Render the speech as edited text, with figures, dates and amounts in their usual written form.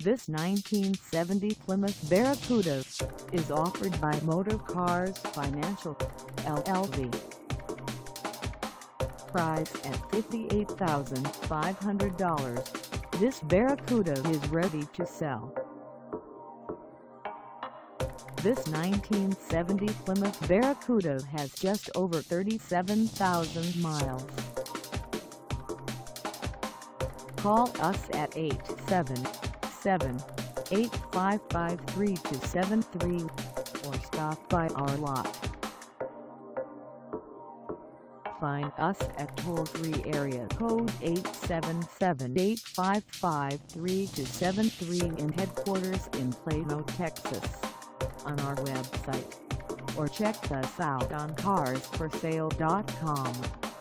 This 1970 Plymouth Barracuda is offered by Motorcars Financial, LLC. Price at $58,500, this Barracuda is ready to sell. This 1970 Plymouth Barracuda has just over 37,000 miles. Call us at 877-855-3273 or stop by our lot. Find us at toll-free area code 877-855-3273 in headquarters in Plano, Texas, on our website, or check us out on carsforsale.com.